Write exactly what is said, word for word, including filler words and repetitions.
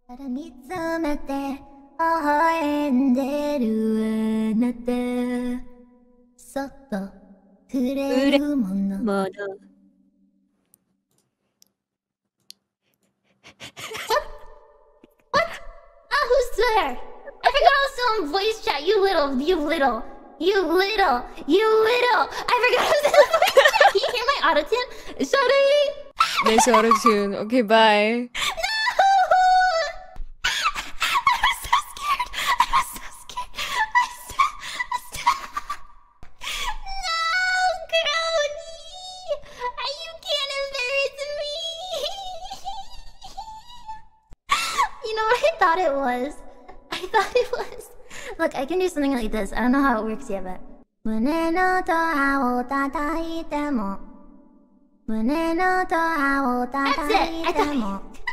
見つめて微笑んでるあなたそっと触れるものもの Ah, who's there? I forgot I was still in voice chat. You little, you little, you little, you little. I forgot I was in voice chat. Can you hear my autotune? Sorry. Nice auto-tune. Okay, bye. No! I was so scared. I was so scared. I so, I so... No, Kronii! You can't embarrass me! You know what I thought it was? I thought it was... Look, I can do something like this. I don't know how it works yet, but... 胸のドアを叩いても胸のドアを叩いても